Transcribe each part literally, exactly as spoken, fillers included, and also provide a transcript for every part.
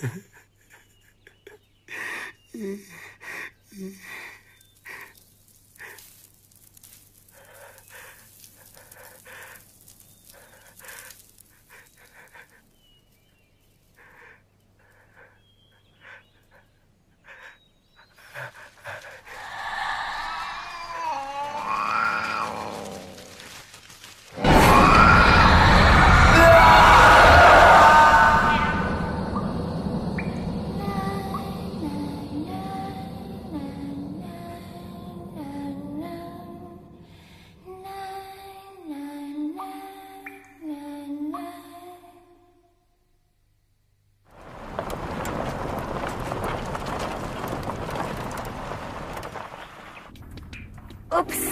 Ups.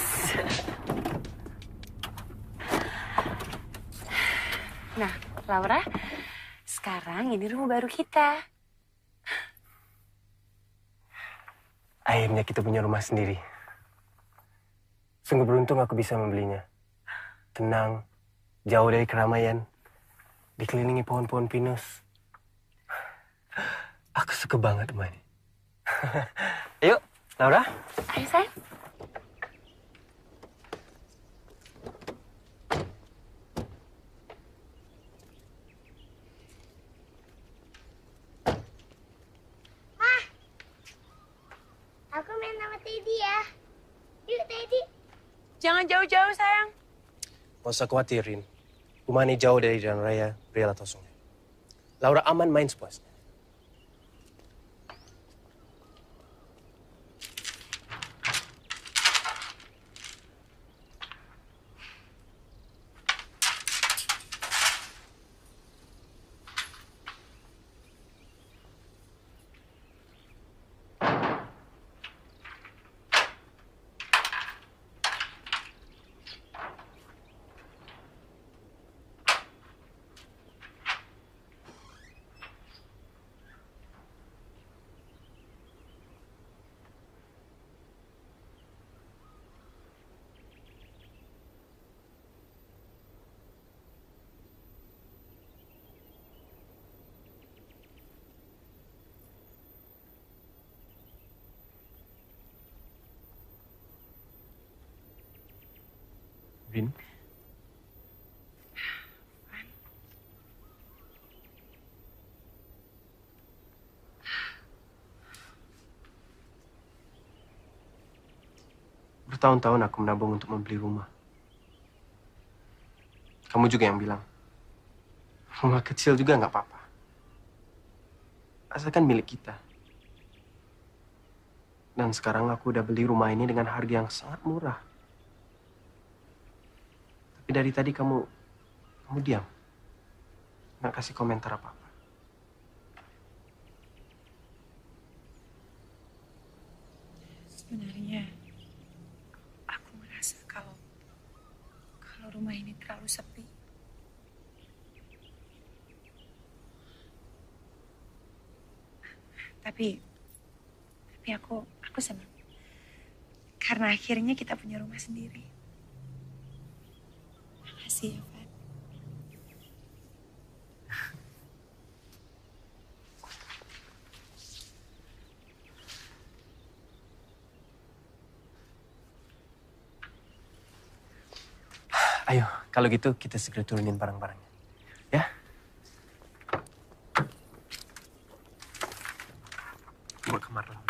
Nah, Laura, sekarang ini rumah baru kita. Akhirnya kita punya rumah sendiri. Sungguh beruntung aku bisa membelinya. Tenang, jauh dari keramaian, dikelilingi pohon-pohon pinus. Aku suka banget rumah ini. Ayo, Laura. Ayo, sayang. Aku main sama Teddy ya. Yuk, Teddy. Jangan jauh-jauh, sayang. Gak usah khawatirin. Rumah ini jauh dari jalan raya, rel atau sungai. Laura aman main sepuasnya. Vin? Bertahun-tahun aku menabung untuk membeli rumah. Kamu juga yang bilang, rumah kecil juga nggak apa-apa. Asalkan milik kita. Dan sekarang aku udah beli rumah ini dengan harga yang sangat murah. Tapi dari tadi kamu, kamu diam. Nggak kasih komentar apa-apa. Sebenarnya, aku merasa kalau kalau rumah ini terlalu sepi. Tapi, tapi aku, aku senang. Karena akhirnya kita punya rumah sendiri. Makasih ya, Van. Ayo, kalau gitu kita segera turunin barang-barangnya. Ya? Buat kamar Laura.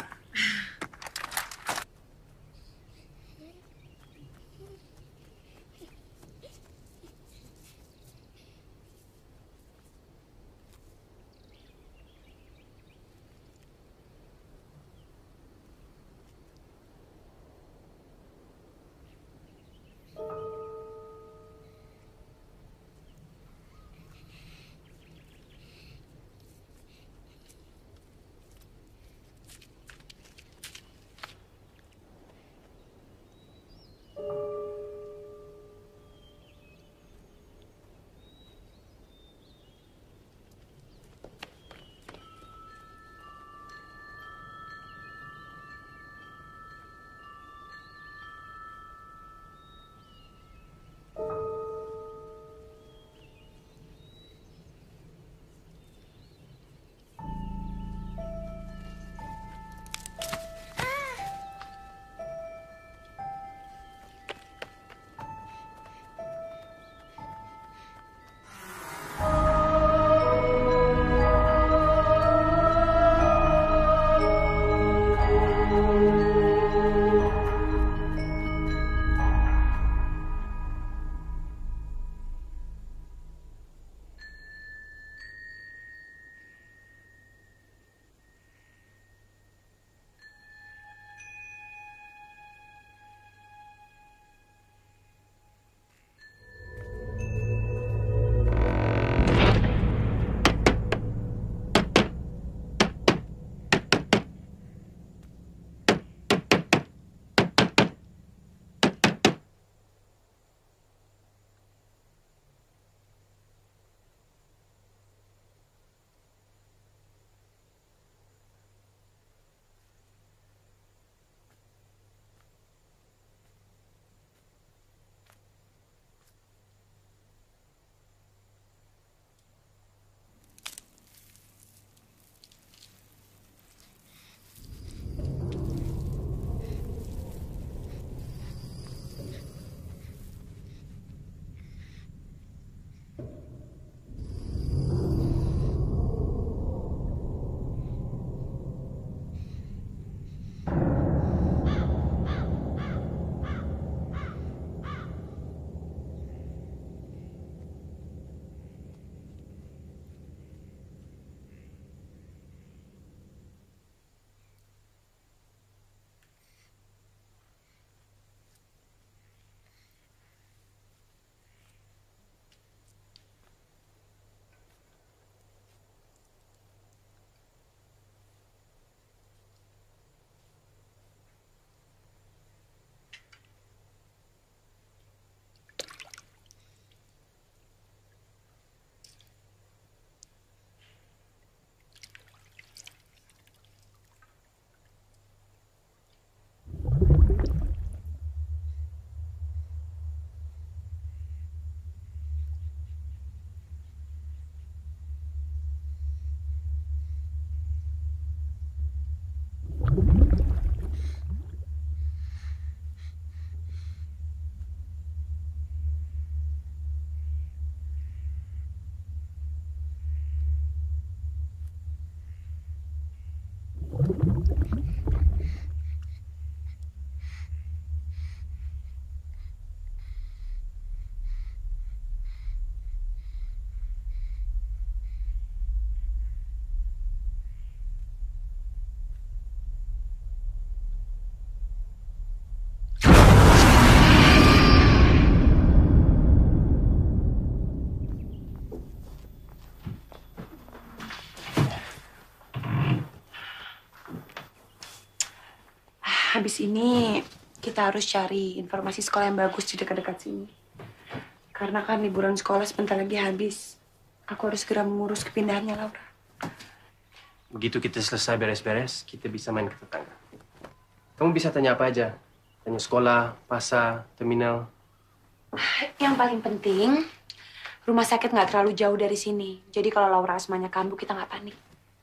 habis ini kita harus cari informasi sekolah yang bagus di dekat-dekat sini. Karena kan liburan sekolah sebentar lagi habis. Aku harus segera mengurus kepindahannya Laura. Begitu kita selesai beres-beres, kita bisa main ke tetangga. Kamu bisa tanya apa aja. Tanya sekolah, pasar, terminal. Yang paling penting, rumah sakit nggak terlalu jauh dari sini. Jadi kalau Laura asmanya kambuh, kita nggak panik.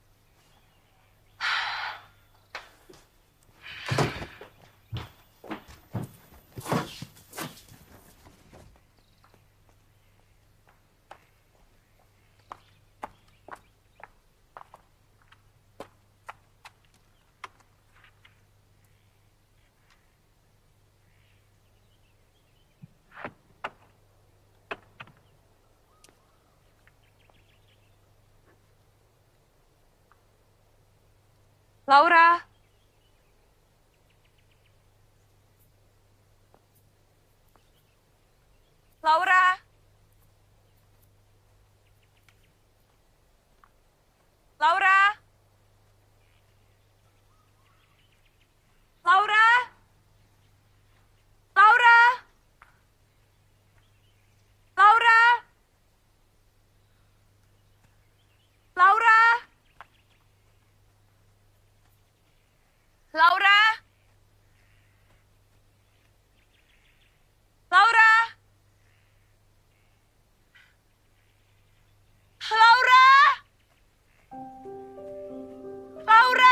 Laura. Laura. Laura. Laura. Laura. Laura. Laura. Laura. Laura. Laura. Laura.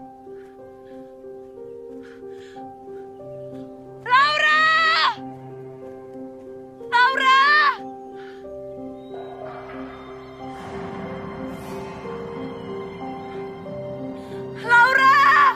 Laura. Laura. Laura.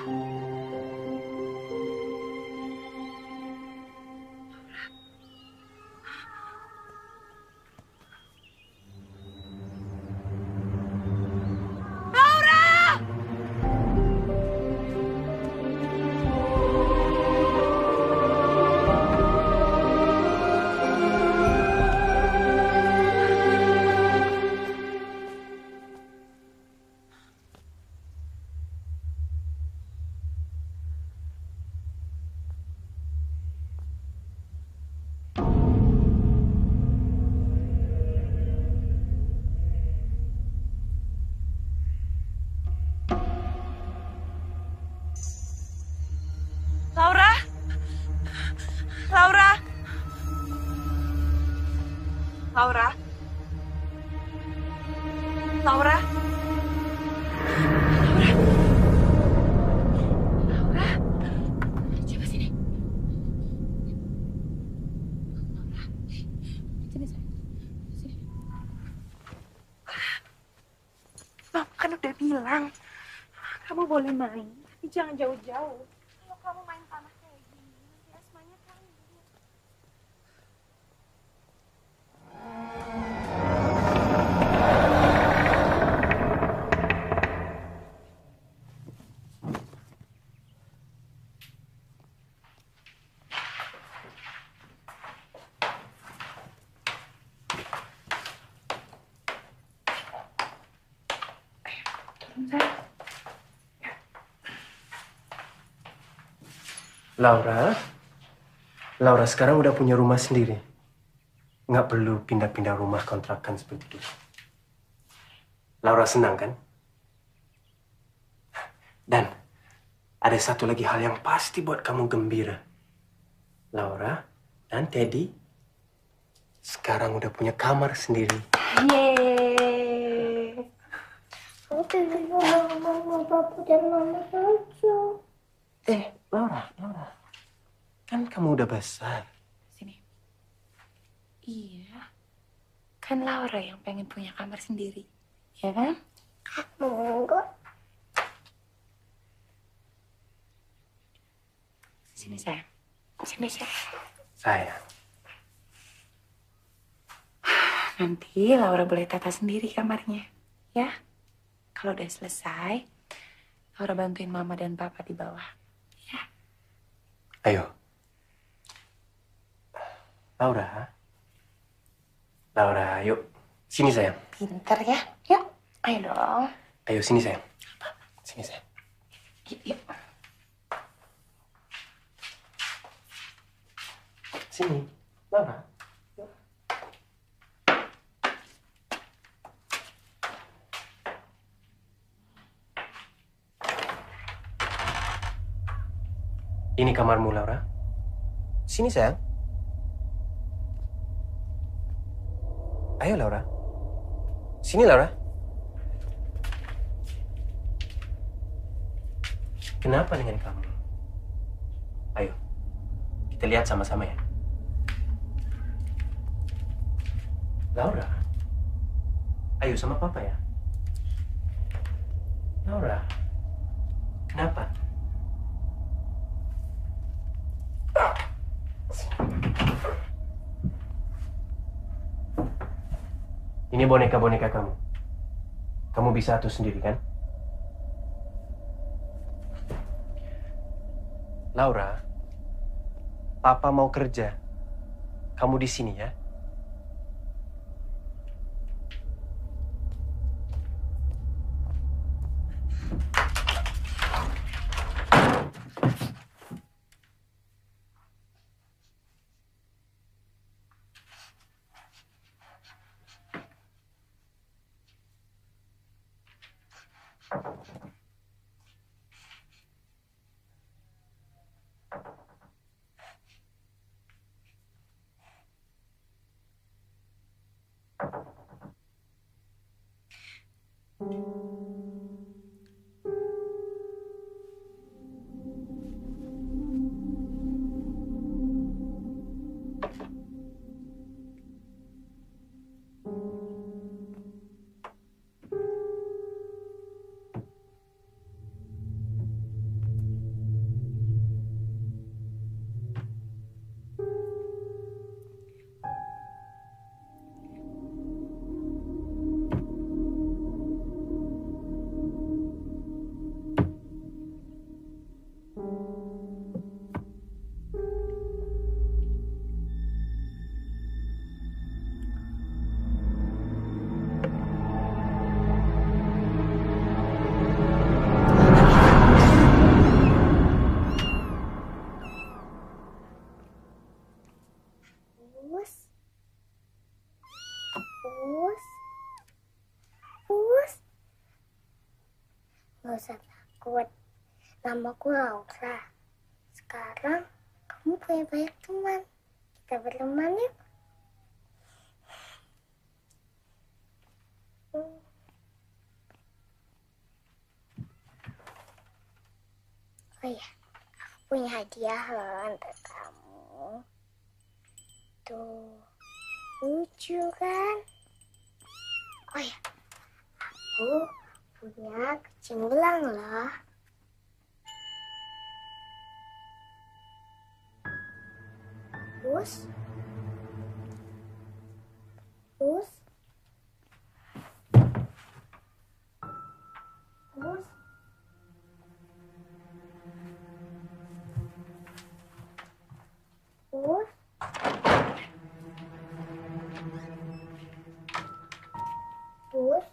Laura? Laura? Laura? Laura? Laura? Coba sini. Laura? Sini, sayang. Sini. Mama kan udah bilang, kamu boleh main, tapi jangan jauh-jauh. Kalau kamu main tanah kayak gini, nanti asmanya kambuh. Laura, Laura sekarang udah punya rumah sendiri. Nggak perlu pindah-pindah rumah kontrakan seperti dulu. Laura senang kan? Dan ada satu lagi hal yang pasti buat kamu gembira. Laura dan Teddy sekarang udah punya kamar sendiri. Yeay. Aku pengen sama mama, papa, dan mama saja. Eh, Laura, Laura. Kan kamu udah besar. Sini. Iya. Kan Laura yang pengen punya kamar sendiri. Ya kan? Enggak. Sini, sayang. Sini, sayang. Sayang. Nanti Laura boleh tata sendiri kamarnya. Ya? Kalau udah selesai, Laura bantuin mama dan papa di bawah. Ya? Ayo. Laura. Laura, yuk. Sini, sayang. Pinter ya? Yuk. Ayo dong. Ayo, sini, sayang. Sini, sayang. Yuk, yuk. Sini, Laura. Ini kamarmu, Laura. Sini, sayang. Ayo, Laura. Sini, Laura. Kenapa dengan kamu? Ayo, kita lihat sama-sama ya. Laura, ayo sama papa ya. Laura, kenapa? Ini boneka-boneka kamu. Kamu bisa atur sendiri kan? Laura, papa mau kerja. Kamu di sini ya. Gak usah takut. Namaku Laura. Sekarang kamu punya banyak teman. Kita berteman yuk. Oh iya, aku punya hadiah loh untuk kamu. Tuh, lucu kan? Oh iya, aku punya kucing belang loh. Bus, bus, bus, bus, bus.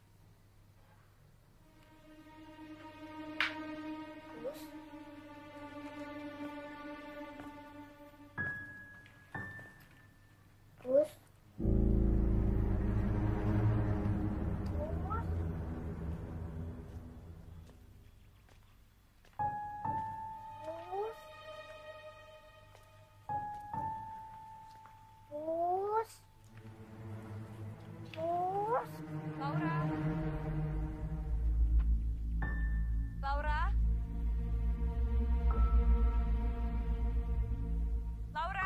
Bus. Bus. Bus. Laura. Laura. Laura.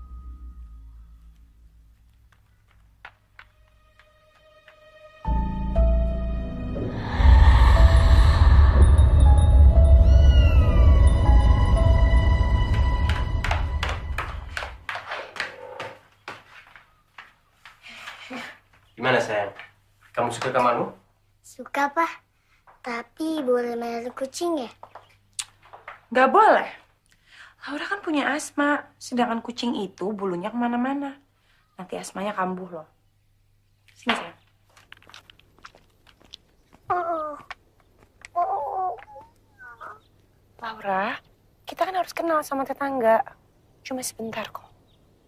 Gimana sayang? Kamu suka kamarmu? Suka, Pak. Tapi boleh main kucing ya? Gak boleh. Laura kan punya asma, sedangkan kucing itu bulunya kemana-mana. Nanti asmanya kambuh loh. Sini sayang. Oh. Oh. Laura, kita kan harus kenal sama tetangga. Cuma sebentar kok.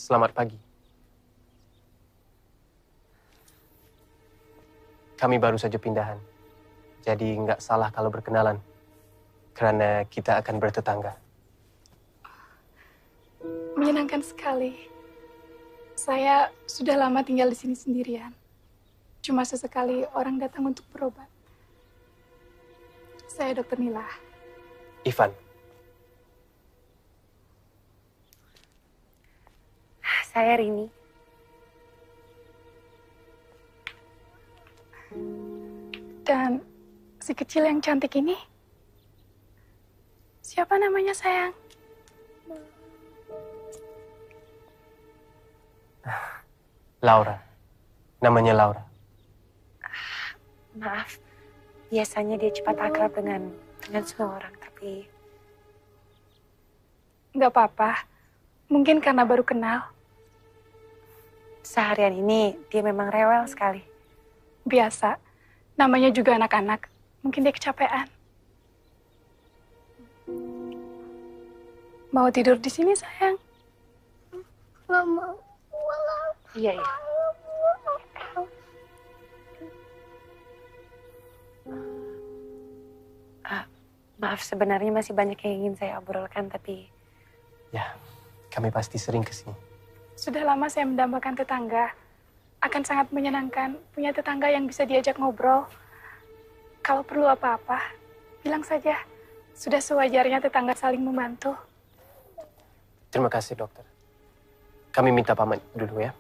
Selamat pagi. Kami baru saja pindahan, jadi nggak salah kalau berkenalan, karena kita akan bertetangga. Menyenangkan sekali. Saya sudah lama tinggal di sini sendirian. Cuma sesekali orang datang untuk berobat. Saya Dokter Nila. Ivan. Saya Rini. Dan si kecil yang cantik ini, siapa namanya sayang? Laura. Namanya Laura. Maaf, biasanya dia cepat akrab dengan dengan semua orang, tapi Nggak apa-apa. Mungkin karena baru kenal. seharian ini dia memang rewel sekali. Biasa. Namanya juga anak-anak. Mungkin dia kecapean. Mau tidur di sini, sayang? Nggak mau pulang. Iya, iya. Ah, maaf, sebenarnya masih banyak yang ingin saya obrolkan, tapi Ya, kami pasti sering kesini. Sudah lama saya mendambakan tetangga. Akan sangat menyenangkan punya tetangga yang bisa diajak ngobrol. Kalau perlu apa-apa, bilang saja. Sudah sewajarnya tetangga saling membantu. Terima kasih, dokter. Kami minta pamit dulu ya.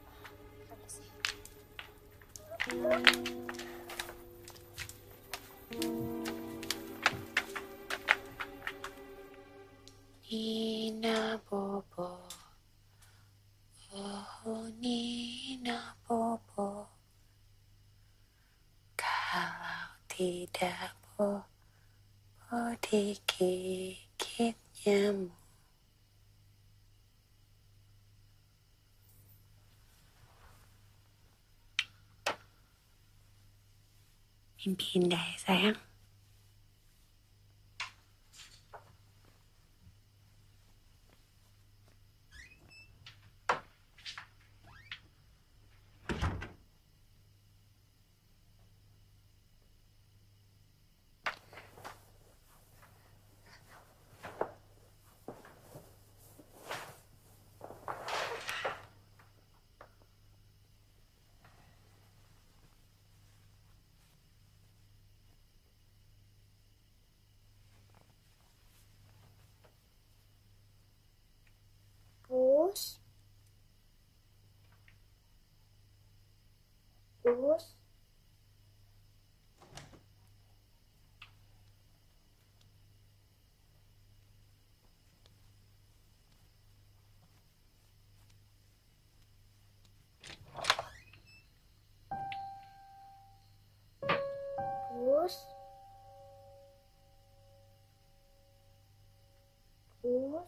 Nina Bobo, oh Nina Bobo, kalau tidak Bobo digigit nyamuk. Mimpi indah ya sayang. Bus. Bus. Bus. Bus.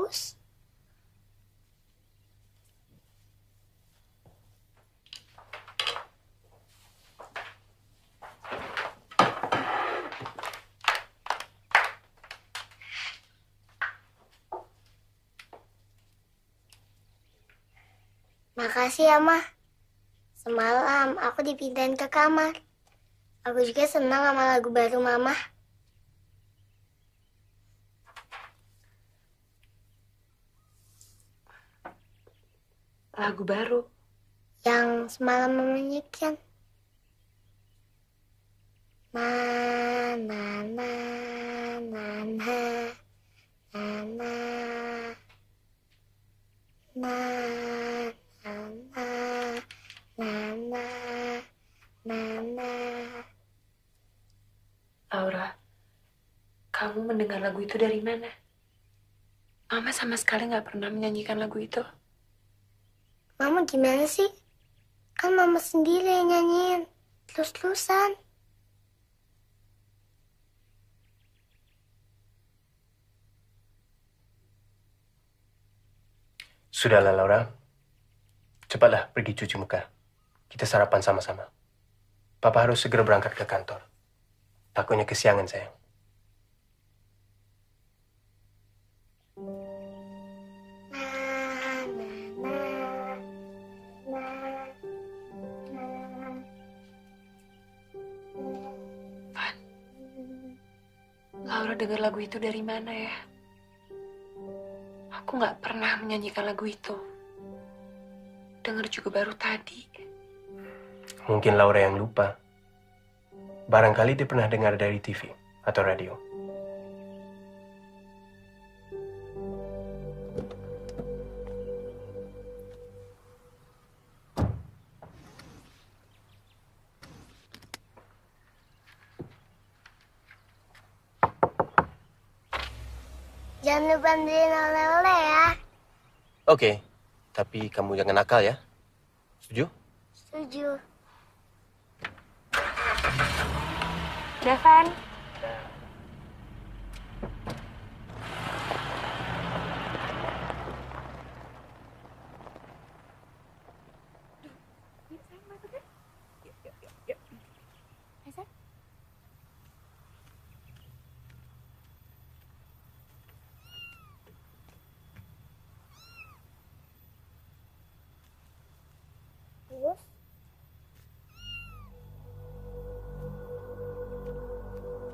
bagus. Makasih ya, Ma. Semalam aku dipindahin ke kamar. Aku juga senang sama lagu baru Mama. Lagu baru? Yang semalam Mama nyanyikan. Na na na na na na na na na na na na na. Laura, kamu mendengar lagu itu dari mana? Mama sama sekali nggak pernah menyanyikan lagu itu. Mama gimana sih? Kan Mama sendiri yang nyanyiin. Terus-terusan. Sudahlah, Laura. Cepatlah pergi cuci muka. Kita sarapan sama-sama. Papa harus segera berangkat ke kantor. Takutnya kesiangan, sayang. Van, Laura dengar lagu itu dari mana ya? Aku nggak pernah menyanyikan lagu itu. Dengar juga baru tadi. Mungkin Laura yang lupa. Barangkali dia pernah dengar dari T V atau radio. Jangan lupa beliin oleh-oleh ya. Oke, tapi kamu jangan nakal ya. Setuju? Setuju. Devan, Terus?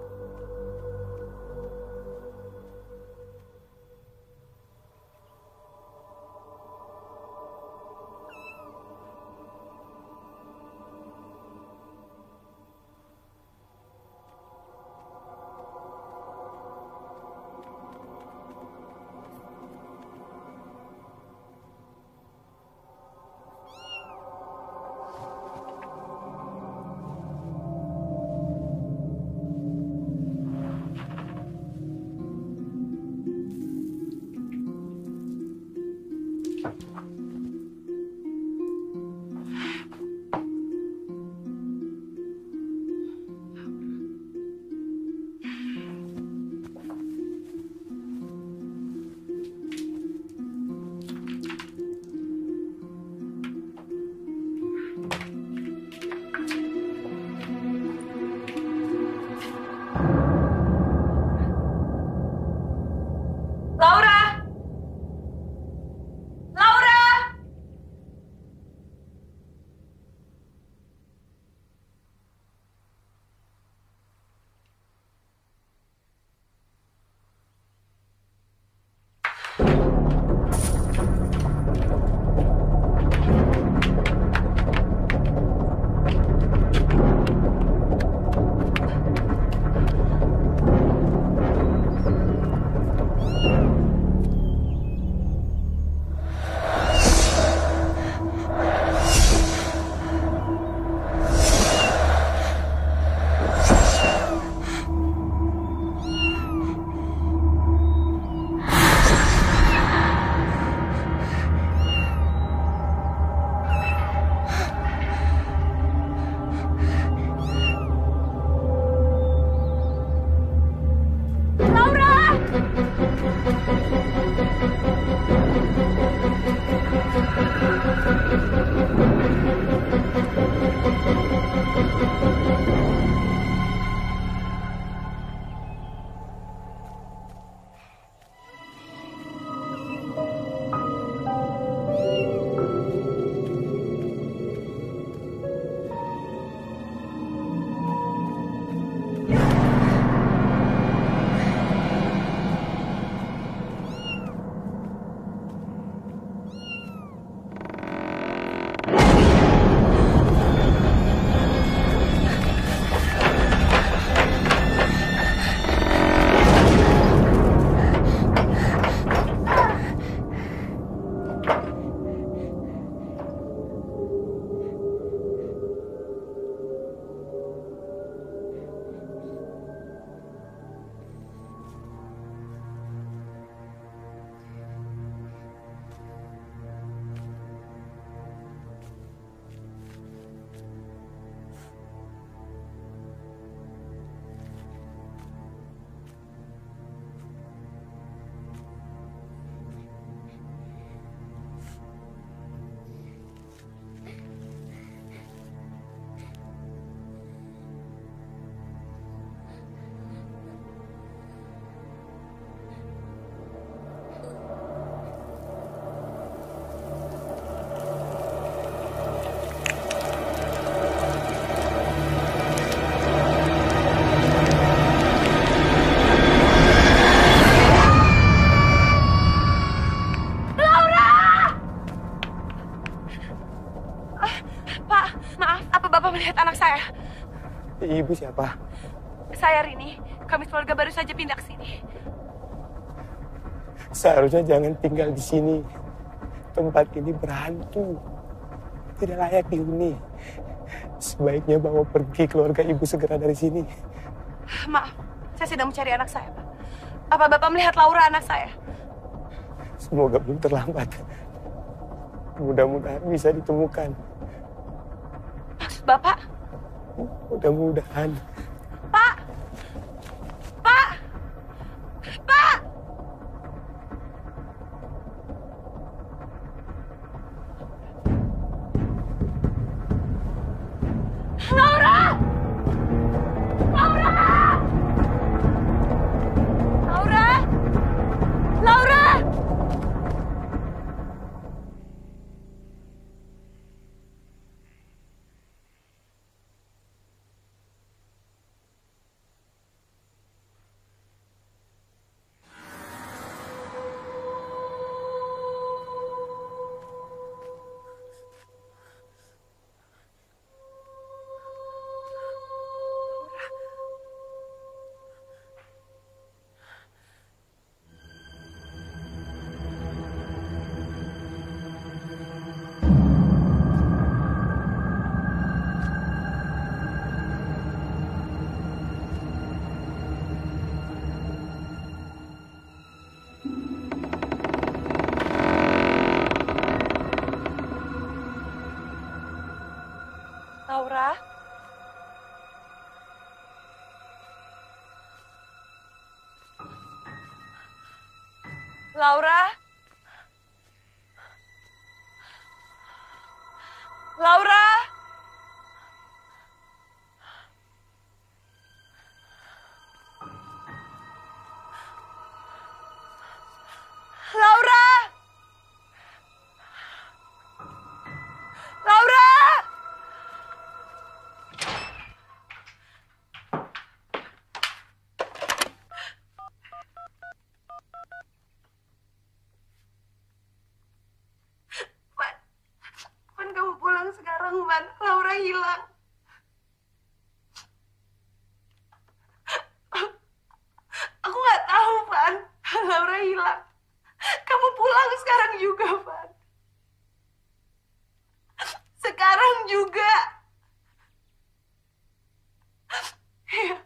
Ibu siapa? Saya Rini, kami keluarga baru saja pindah ke sini. Seharusnya jangan tinggal di sini. Tempat ini berhantu. Tidak layak dihuni. Sebaiknya bawa pergi keluarga Ibu segera dari sini. Maaf, saya sedang mencari anak saya, Pak. Apa Bapak melihat Laura anak saya? Semoga belum terlambat. Mudah-mudahan bisa ditemukan. Maksud Bapak? Mudah-mudahan. Pak! Pak! Pak! Laura! Laura! Laura! Laura! Laura? Laura? Laura? Laura? Laura? Van, Van kamu pulang sekarang, Van. Laura hilang. Aku nggak tahu, Van. Laura hilang. Kamu pulang sekarang juga, Van. Sekarang juga. Iya.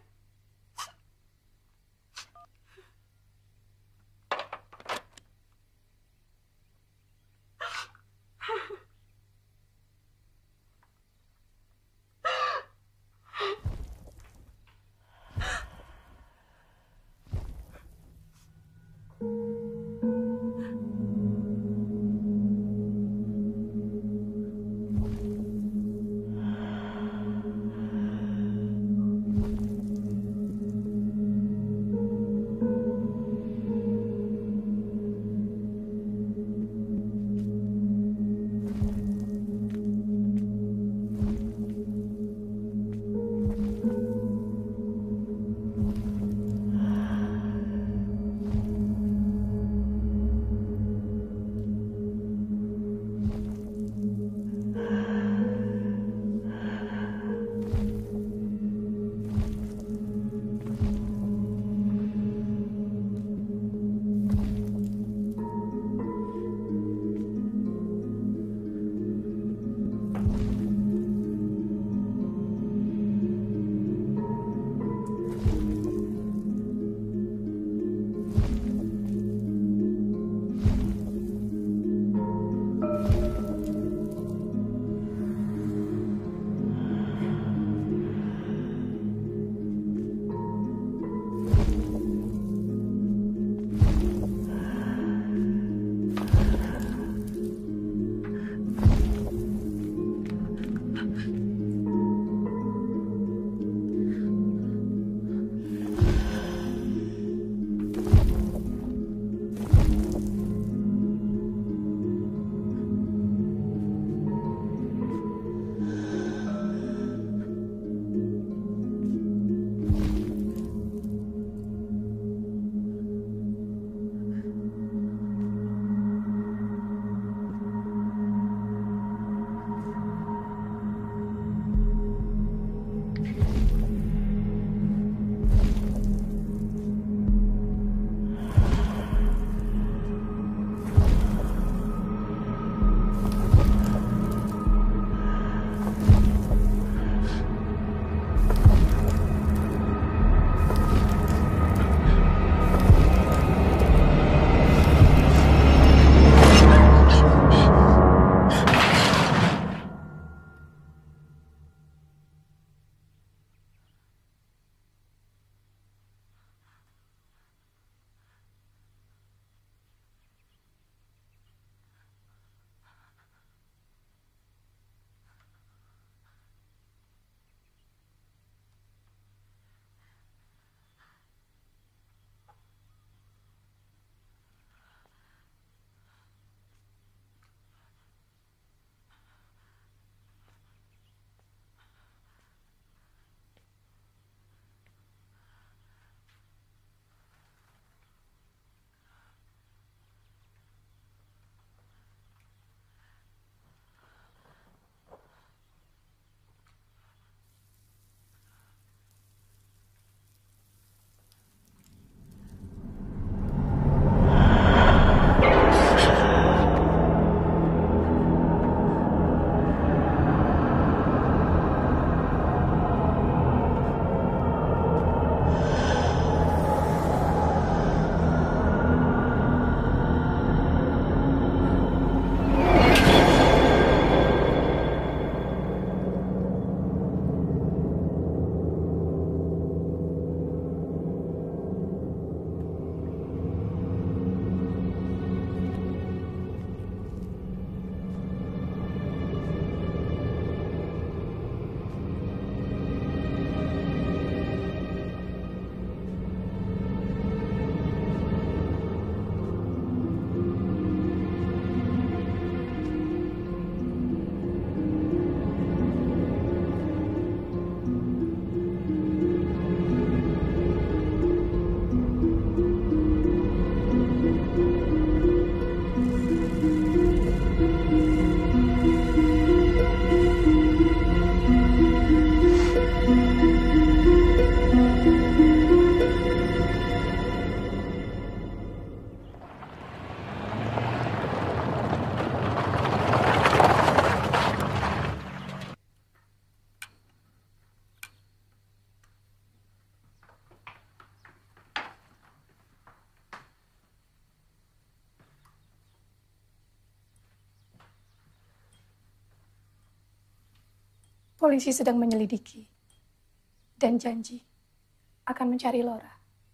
Polisi sedang menyelidiki dan janji akan mencari Laura.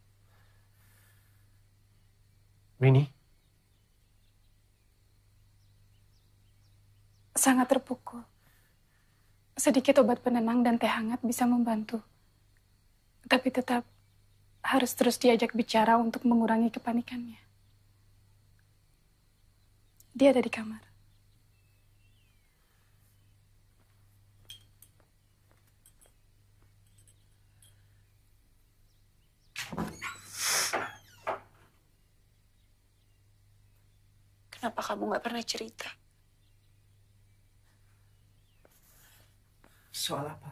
Rini? Sangat terpukul. Sedikit obat penenang dan teh hangat bisa membantu. Tapi tetap harus terus diajak bicara untuk mengurangi kepanikannya. Dia ada di kamar. Kenapa kamu gak pernah cerita? Soal apa?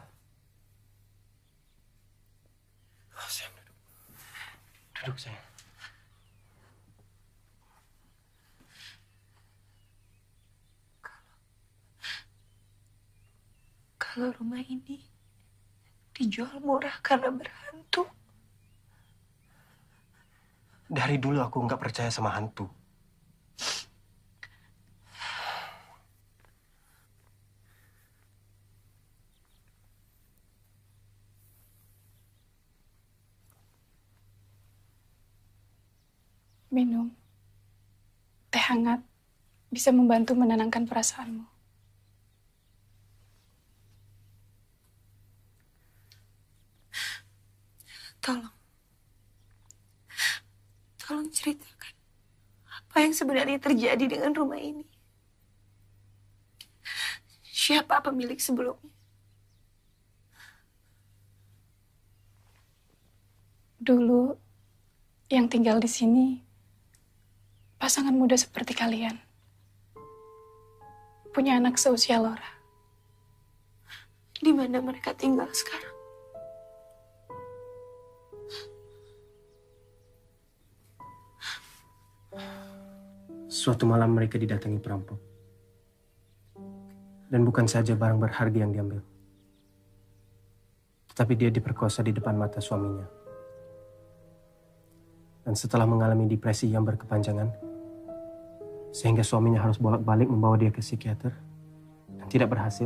Oh, sayang, duduk. Duduk, sayang. Kalau rumah ini dijual murah karena berhantu. Dari dulu aku nggak percaya sama hantu. Minum teh hangat bisa membantu menenangkan perasaanmu. Tolong. Tolong ceritakan apa yang sebenarnya terjadi dengan rumah ini. Siapa pemilik sebelumnya? Dulu yang tinggal di sini pasangan muda seperti kalian. Punya anak seusia Laura. Di mana mereka tinggal sekarang? Suatu malam mereka didatangi perampok. Dan bukan saja barang berharga yang diambil. Tetapi dia diperkosa di depan mata suaminya. Dan setelah mengalami depresi yang berkepanjangan, sehingga suaminya harus bolak-balik membawa dia ke psikiater, dan tidak berhasil,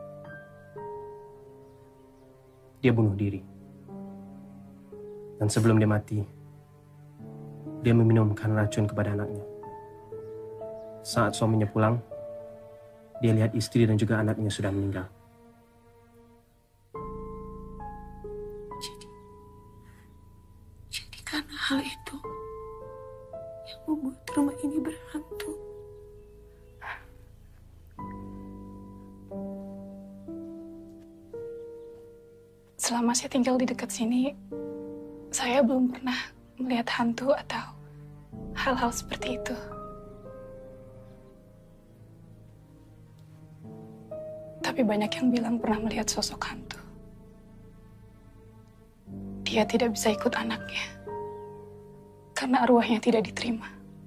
dia bunuh diri. Dan sebelum dia mati, dia meminumkan racun kepada anaknya. Saat suaminya pulang, dia lihat istri dan juga anaknya sudah meninggal. Jadi, jadi karena hal itu yang membuat rumah ini berhantu. Selama saya tinggal di dekat sini, saya belum pernah melihat hantu atau hal-hal seperti itu. Tapi banyak yang bilang pernah melihat sosok hantu. Dia tidak bisa ikut anaknya karena arwahnya tidak diterima.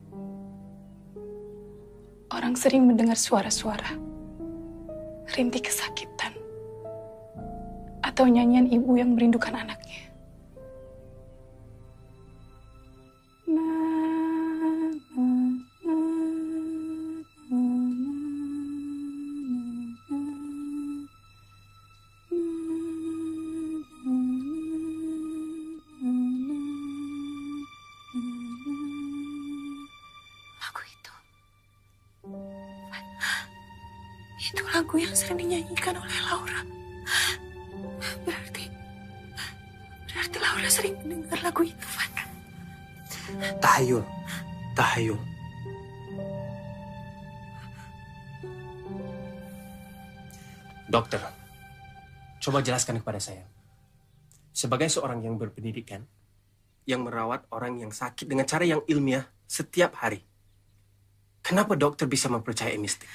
Orang sering mendengar suara-suara, rintih kesakitan, atau nyanyian ibu yang merindukan anaknya. Itu lagu yang sering dinyanyikan oleh Laura. Berarti, berarti Laura sering mendengar lagu itu, Van. Tahayul, tahayul. Dokter, coba jelaskan kepada saya. Sebagai seorang yang berpendidikan, yang merawat orang yang sakit dengan cara yang ilmiah setiap hari, kenapa dokter bisa mempercayai mistik?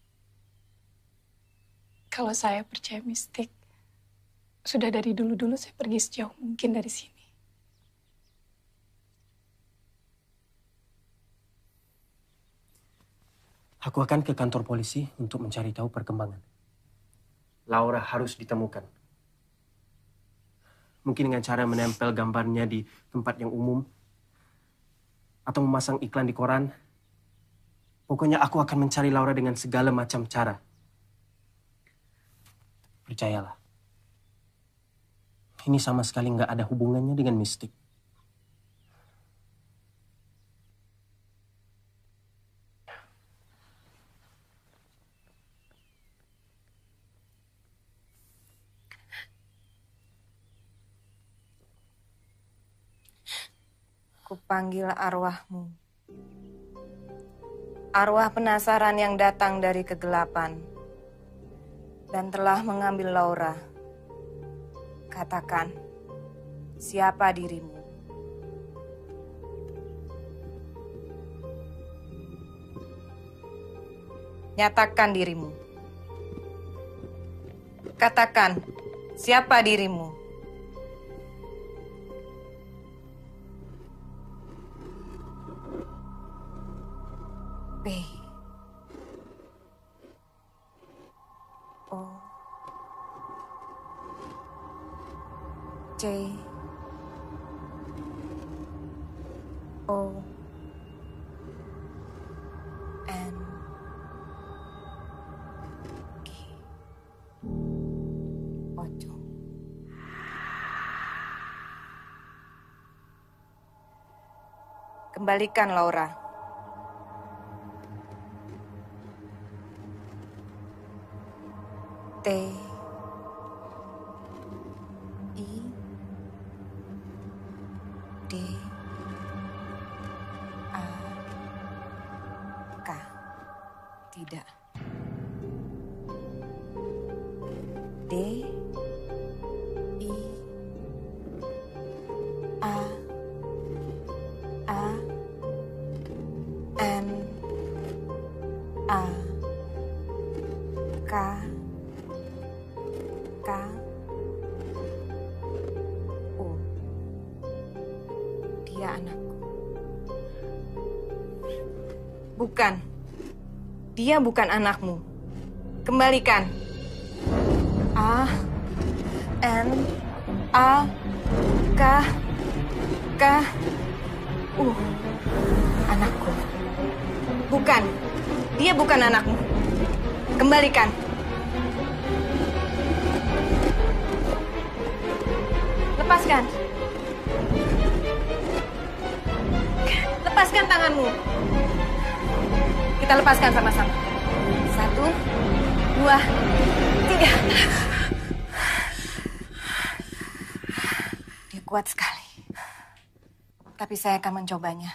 Kalau saya percaya mistik, sudah dari dulu-dulu saya pergi sejauh mungkin dari sini. Aku akan ke kantor polisi untuk mencari tahu perkembangan. Laura harus ditemukan. Mungkin dengan cara menempel gambarnya di tempat yang umum, atau memasang iklan di koran. Pokoknya aku akan mencari Laura dengan segala macam cara. Percayalah. Ini sama sekali nggak ada hubungannya dengan mistik. Kupanggil arwahmu. Arwah penasaran yang datang dari kegelapan dan telah mengambil Laura. Katakan, siapa dirimu? Nyatakan dirimu. Katakan, siapa dirimu? B. O. J. O. N. G. Pocong. Kembalikan Laura. T I D A K. Tidak. D I A A N A K K U. Dia anakku. Bukan. Dia bukan anakmu. Kembalikan. A N A K K U. Anakku. Bukan. Dia bukan anakmu. Kembalikan. Lepaskan. Lepaskan tanganmu. Kita lepaskan sama-sama. Satu, dua, tiga. Dia kuat sekali. Tapi saya akan mencobanya.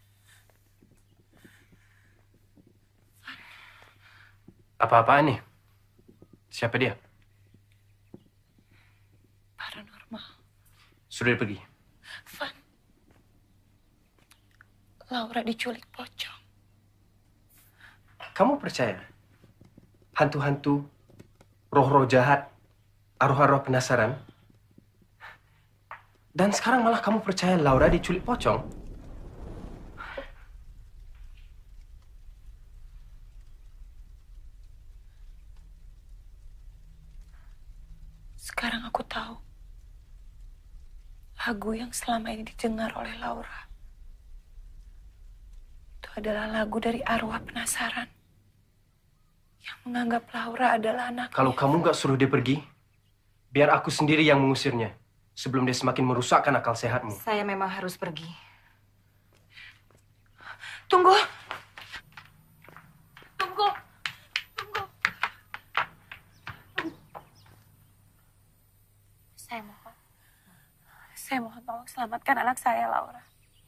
Apa-apaan nih? Siapa dia? Sudah pergi. Van, Laura diculik pocong. Kamu percaya? Hantu-hantu, roh-roh jahat, arwah-arwah penasaran. Dan sekarang malah kamu percaya Laura diculik pocong? Sekarang aku tahu. Lagu yang selama ini didengar oleh Laura itu adalah lagu dari arwah penasaran yang menganggap Laura adalah anaknya. Kalau kamu nggak suruh dia pergi, biar aku sendiri yang mengusirnya sebelum dia semakin merusakkan akal sehatmu. Saya memang harus pergi. Tunggu. Tunggu. Tunggu. Saya mohon. Saya mohon tolong selamatkan anak saya, Laura.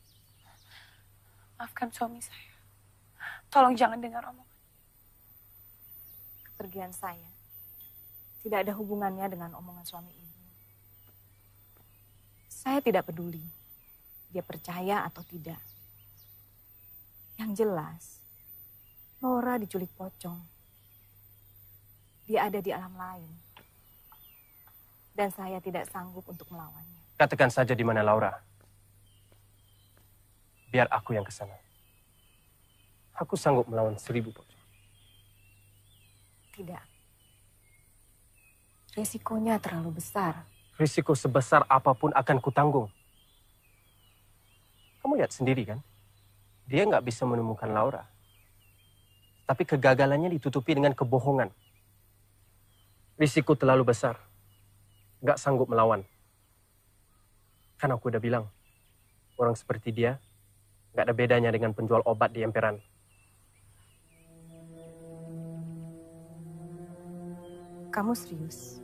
Maafkan suami saya. Tolong jangan dengar omongan. Kepergian saya tidak ada hubungannya dengan omongan suami ibu. Saya tidak peduli dia percaya atau tidak. Yang jelas, Laura diculik pocong. Dia ada di alam lain. Dan saya tidak sanggup untuk melawannya. Katakan saja di mana Laura. Biar aku yang ke sana. Aku sanggup melawan seribu pocong. Tidak. Risikonya terlalu besar. Risiko sebesar apapun akan kutanggung. Kamu lihat sendiri kan? Dia nggak bisa menemukan Laura. Tapi kegagalannya ditutupi dengan kebohongan. Risiko terlalu besar. Gak sanggup melawan. Kan aku udah bilang, orang seperti dia gak ada bedanya dengan penjual obat di emperan. Kamu serius?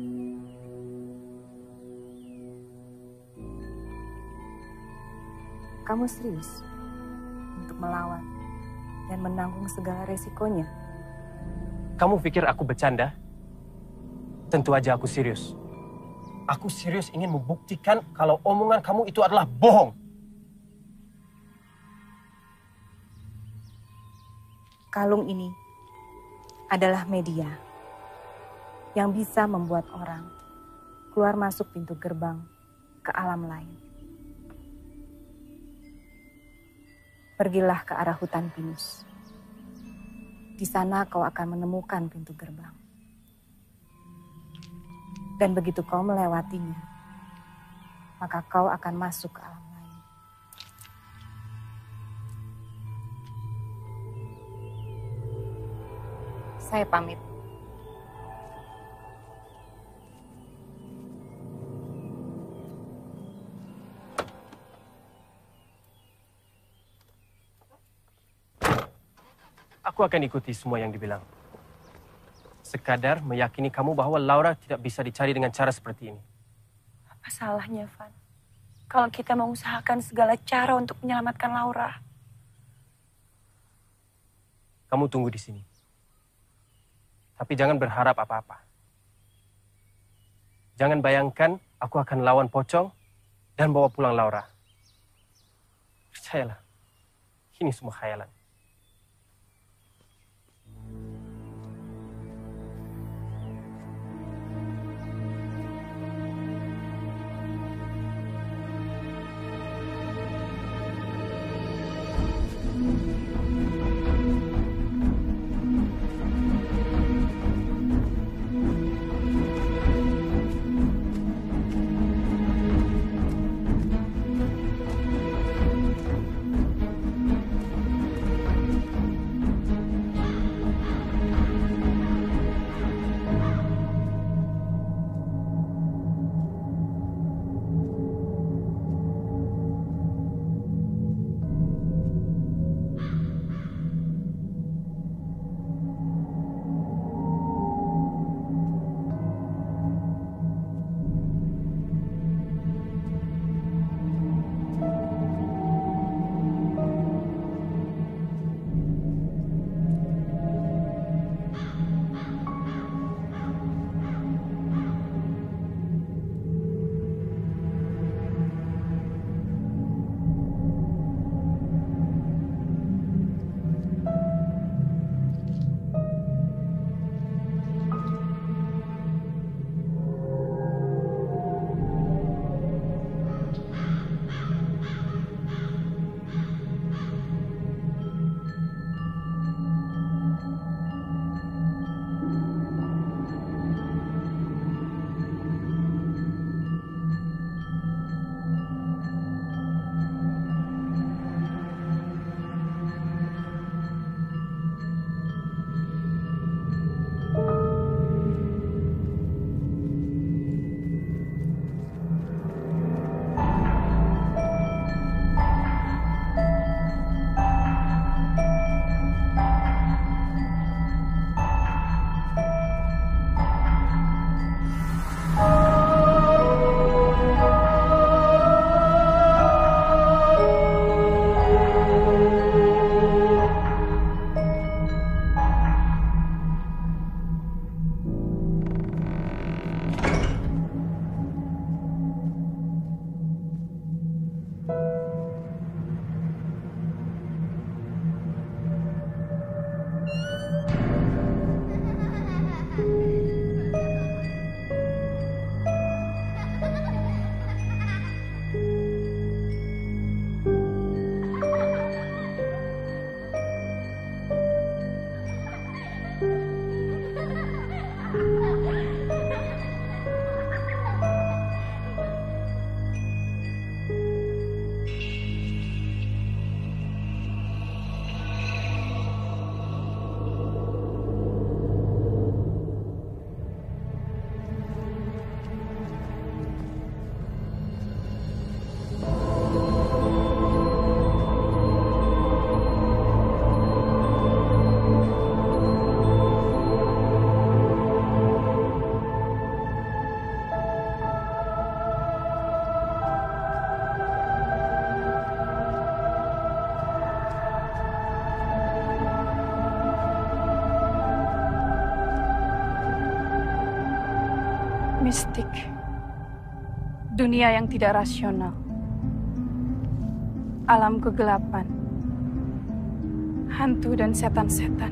Kamu serius untuk melawan dan menanggung segala resikonya? Kamu pikir aku bercanda? Tentu aja aku serius. Aku serius ingin membuktikan kalau omongan kamu itu adalah bohong. Kalung ini adalah media yang bisa membuat orang keluar masuk pintu gerbang ke alam lain. Pergilah ke arah hutan pinus. Di sana kau akan menemukan pintu gerbang. Dan begitu kau melewatinya, maka kau akan masuk ke alam lain. Saya pamit. Aku akan ikuti semua yang dibilang. Sekadar meyakini kamu bahwa Laura tidak bisa dicari dengan cara seperti ini. Apa salahnya, Van? Kalau kita mengusahakan segala cara untuk menyelamatkan Laura. Kamu tunggu di sini. Tapi jangan berharap apa-apa. Jangan bayangkan aku akan lawan pocong dan bawa pulang Laura. Percayalah, ini semua khayalan. mistik, dunia yang tidak rasional, alam kegelapan, hantu dan setan-setan.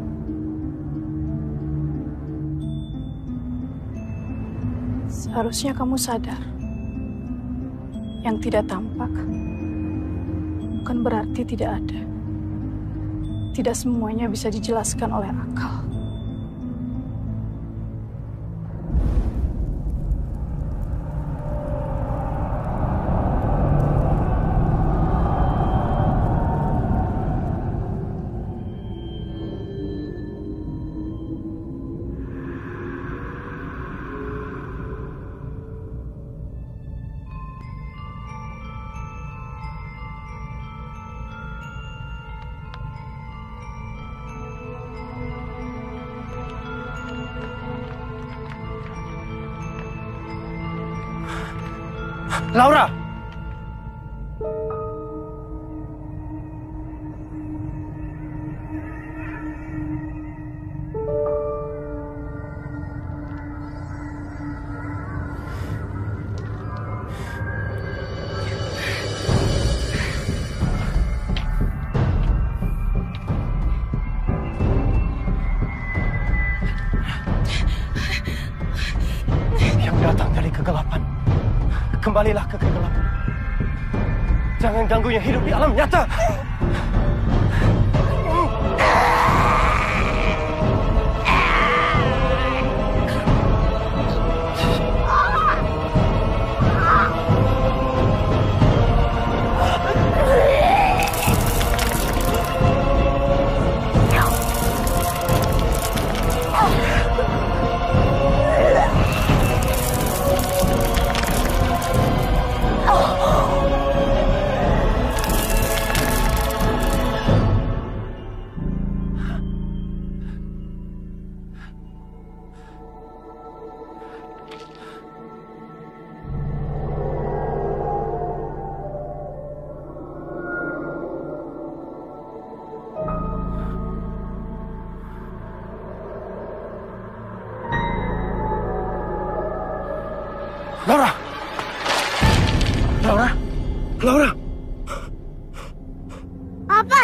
Seharusnya kamu sadar, yang tidak tampak bukan berarti tidak ada. Tidak semuanya bisa dijelaskan oleh akal. Laura! Yang datang dari kegelapan, kembalilah ke kegelapan. Jangan ganggu yang hidup di alam nyata. Laura! Laura! Laura! Apa?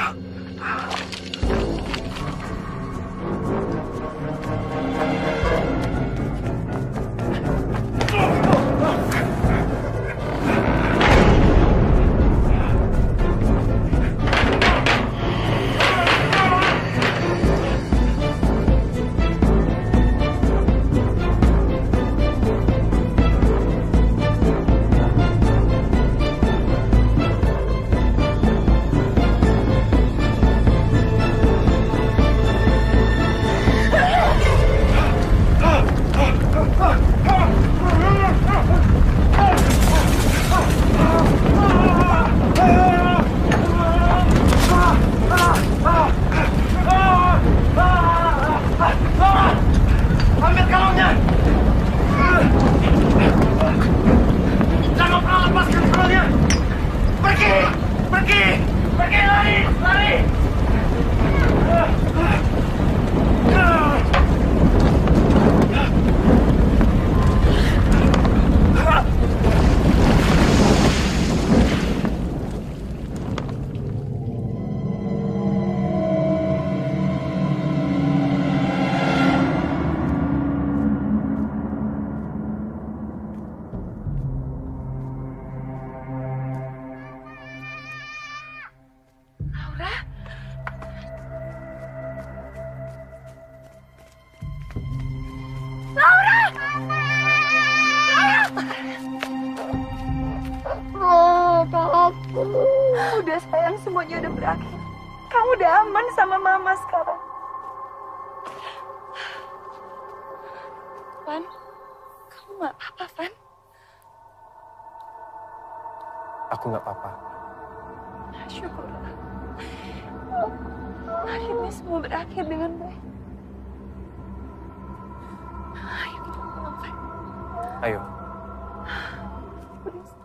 Ambil kalungnya! Jangan pernah lepaskan kalungnya! Pergi! Pergi! Pergi! Lari! Lari! Udah sayang, semuanya udah berakhir. Kamu udah aman sama mama sekarang. Van, kamu gak apa-apa, Van? Aku nggak apa-apa. Syukurlah. Akhirnya semua berakhir dengan baik. Ayo kita pulang, Van. Ayo. Please.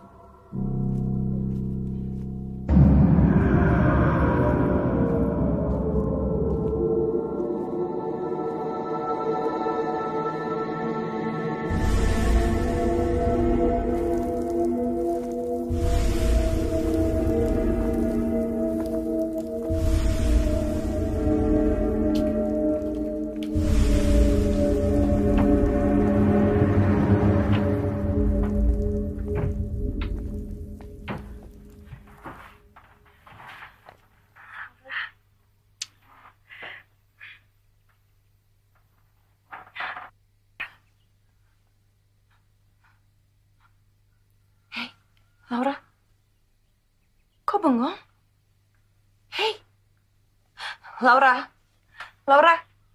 Kok bengong? Hei, Laura, Laura,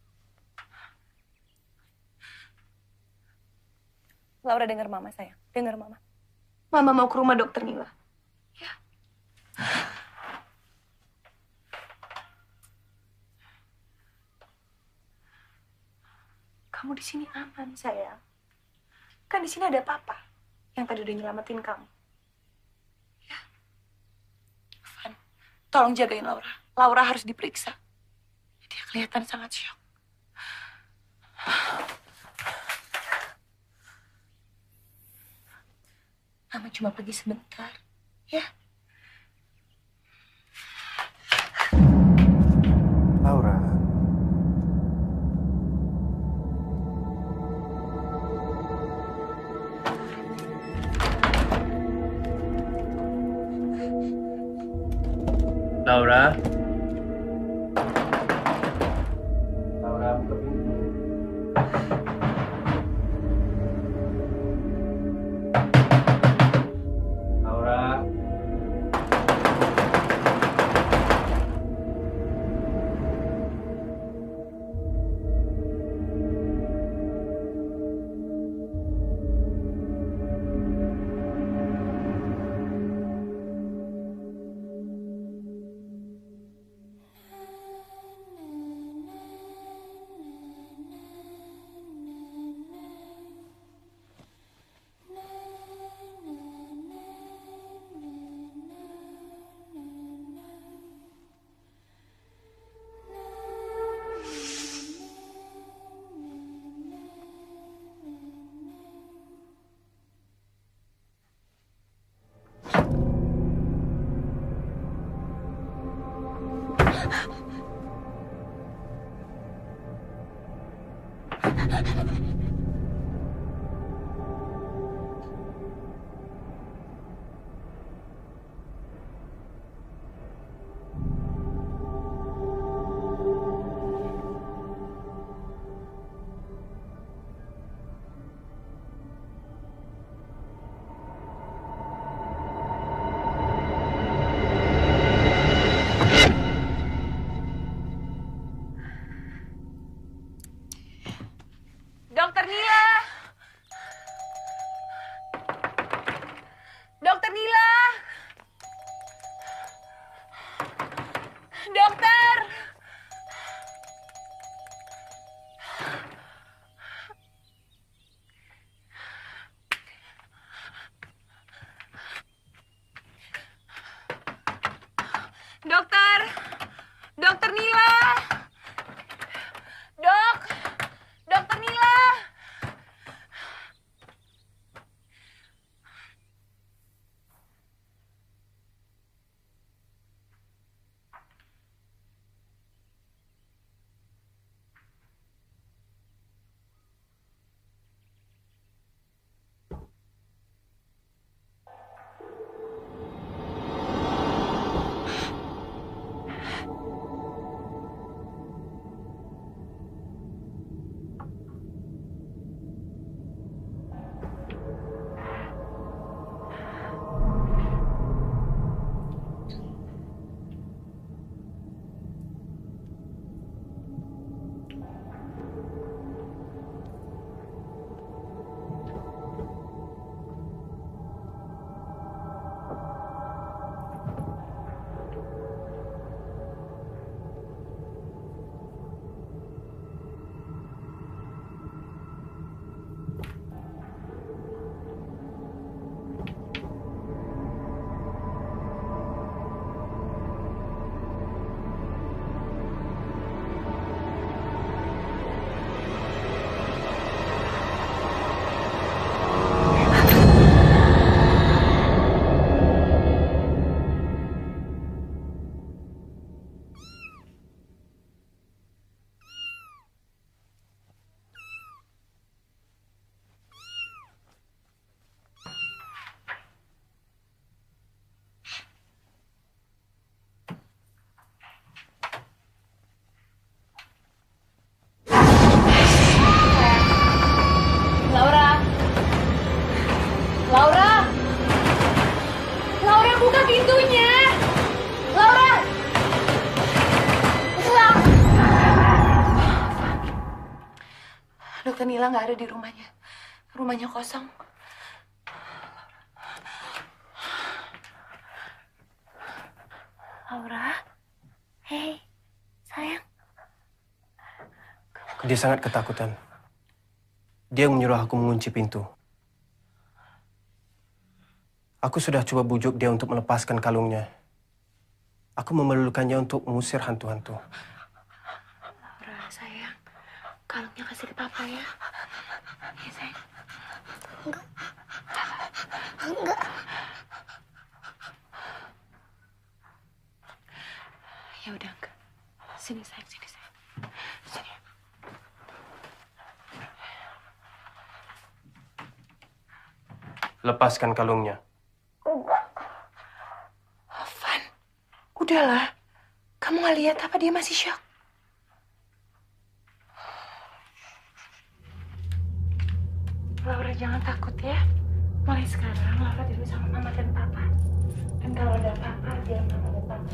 Laura dengar mama sayang, dengar mama. Mama mau ke rumah dokter Nila. Ya. Kamu di sini aman sayang. Kan di sini ada papa yang tadi udah nyelamatin kamu. Ya. Van, tolong jagain Laura. Laura harus diperiksa. Dia kelihatan sangat syok. Mama cuma pergi sebentar, ya. Laura. Laura. Laura, buka pintu. Laura. Dokter Nila! Dokter Nila! Dokter! Dokter! Dokter Nila! Dok! Dokter Nila! Tante Nila nggak ada di rumahnya. Rumahnya kosong. Laura, hei, sayang. Dia sangat ketakutan. Dia menyuruh aku mengunci pintu. Aku sudah coba bujuk dia untuk melepaskan kalungnya. Aku memerlukannya untuk mengusir hantu-hantu. Laura, sayang. Kalungnya kasih ke papa ya. Ya, sayang. Enggak. Enggak. Ya udah, enggak. Sini, sayang. Sini, sayang. Sini. Lepaskan kalungnya. Van, udahlah. Kamu nggak lihat apa dia masih shock? Laura jangan takut ya. Mulai sekarang Laura tidur sama mama dan papa. Dan kalau ada apa-apa, dia mama dan papa.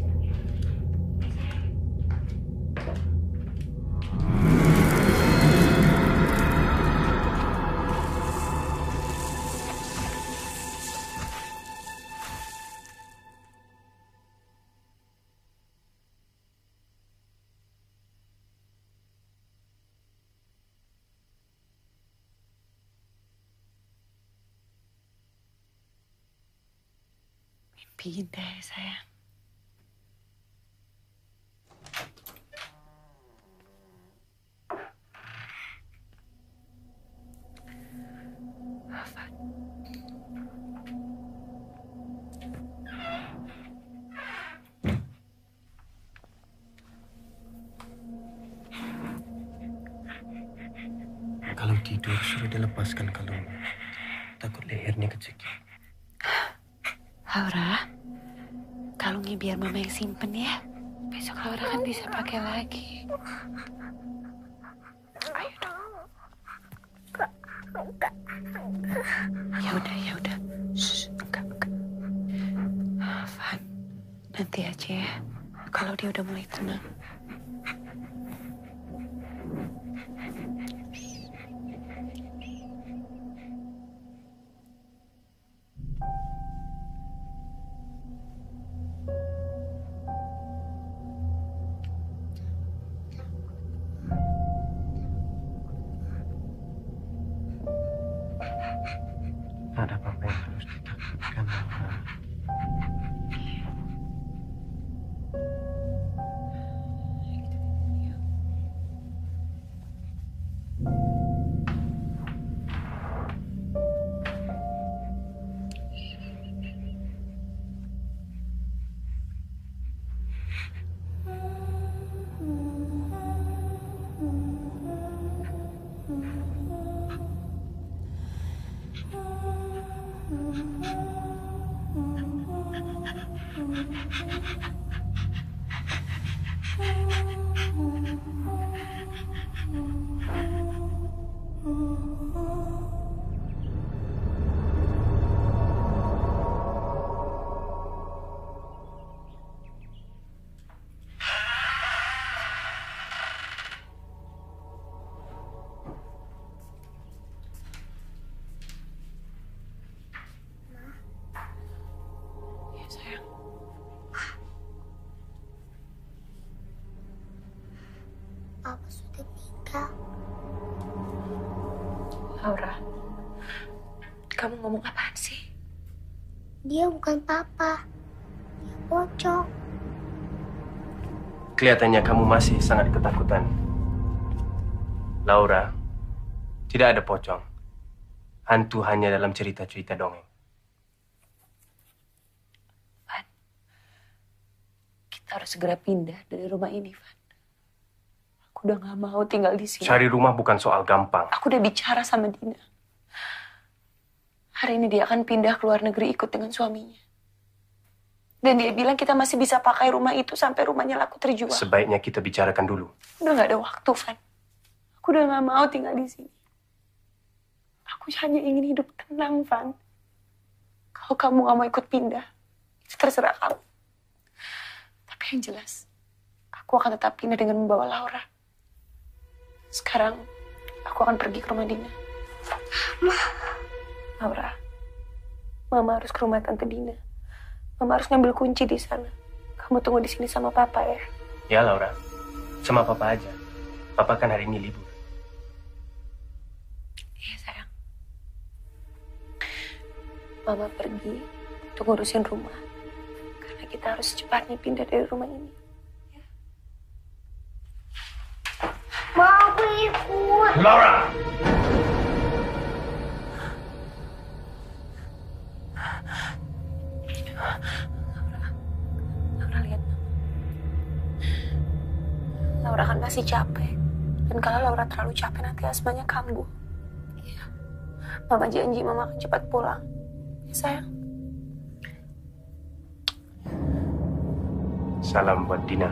Mimpi indah ya, sayang. Kalau tidur, suruh dia lepaskan kalungnya. Takut lehernya kecekik. Laura, kalungnya biar mama yang simpen ya. Besok Laura kan bisa pakai lagi. Ayo dong. Ya udah, ya udah. Shh, enggak, enggak. Van, nanti aja ya. Kalau dia udah mulai tenang. Ada apa-apa yang harus ditakutkan, Laura. Ya, sayang. Papa sudah meninggal. Laura, kamu ngomong apaan sih? Dia bukan papa. Dia pocong. Kelihatannya kamu masih sangat ketakutan. Laura, tidak ada pocong. Hantu hanya dalam cerita-cerita dongeng. Van, kita harus segera pindah dari rumah ini, Van. Aku udah gak mau tinggal di sini. Cari rumah bukan soal gampang. Aku udah bicara sama Dina. Hari ini dia akan pindah ke luar negeri ikut dengan suaminya. Dan dia bilang kita masih bisa pakai rumah itu sampai rumahnya laku terjual. Sebaiknya kita bicarakan dulu. Udah gak ada waktu, Van. Aku udah gak mau tinggal di sini. Aku hanya ingin hidup tenang, Van. Kalau kamu gak mau ikut pindah, itu terserah kamu. Tapi yang jelas, aku akan tetap pindah dengan membawa Laura. Sekarang, aku akan pergi ke rumah Dina. Laura, Mama harus ke rumah Tante Dina. Mama harus ngambil kunci di sana. Kamu tunggu di sini sama Papa ya. Ya Laura, sama Papa aja. Papa kan hari ini libur. Iya sayang. Mama pergi untuk ngurusin rumah. Karena kita harus secepatnya pindah dari rumah ini. Mau aku ikut. Laura! Laura lihat Mama. Laura kan masih capek. Dan kalau Laura terlalu capek nanti asmanya kambuh. Iya. Mama janji Mama akan cepat pulang. Ya sayang. Salam buat Dina.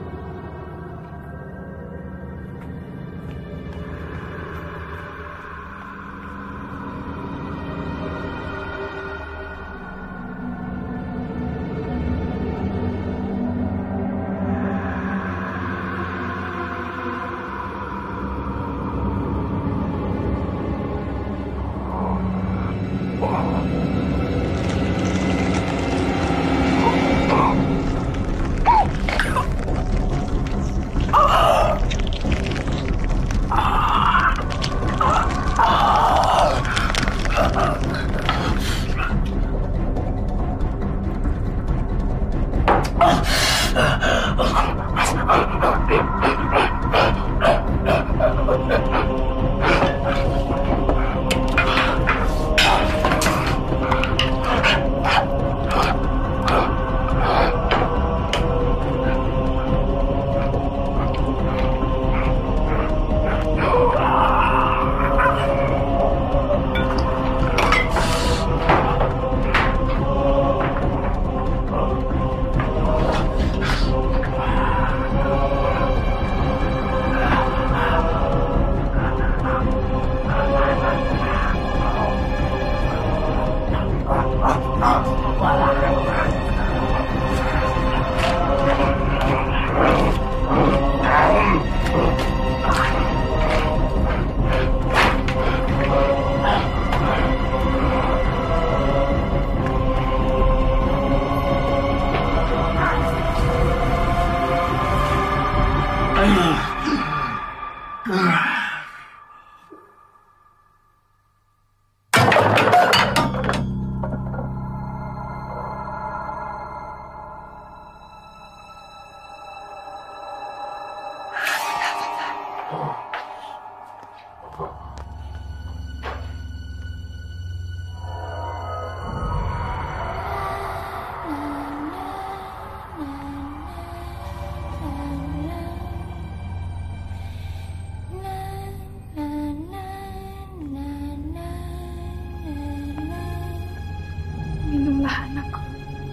Minumlah anakku.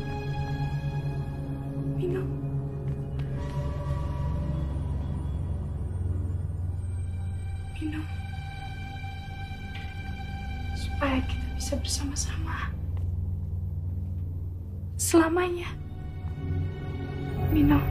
Minum. Minum. Supaya kita bisa bersama-sama. Selamanya. Minum.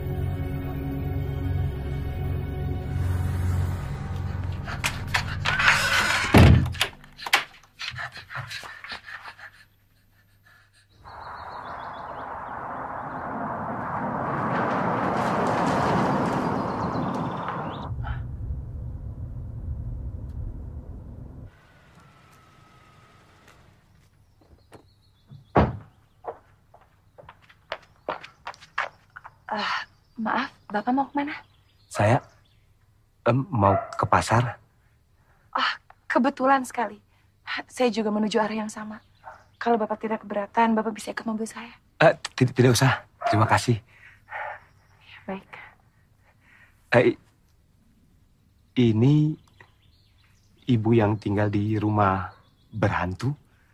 Uh, maaf, Bapak mau kemana? Saya em, mau ke pasar. Ah, kebetulan sekali. Saya juga menuju arah yang sama. Kalau Bapak tidak keberatan, Bapak bisa ikut mobil saya. Eh, tidak, tidak usah, terima kasih. Ya, baik. Eh, ini ibu yang tinggal di rumah berhantu?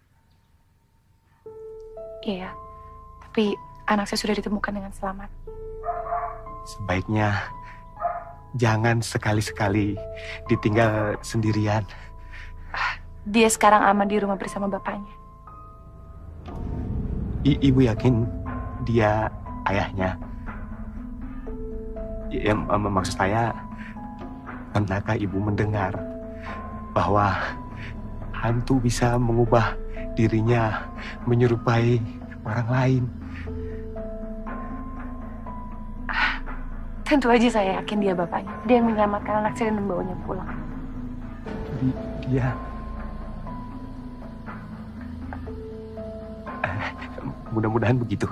Iya, tapi anak saya sudah ditemukan dengan selamat. Sebaiknya jangan sekali-sekali ditinggal sendirian. Dia sekarang aman di rumah bersama bapaknya. I- ibu yakin dia ayahnya? Ya, mak- maksud saya, pernahkah ibu mendengar bahwa hantu bisa mengubah dirinya menyerupai orang lain. Tentu aja saya yakin dia bapaknya. Dia yang menyelamatkan anak saya dan membawanya pulang. Di- Dia... Eh, mudah-mudahan begitu.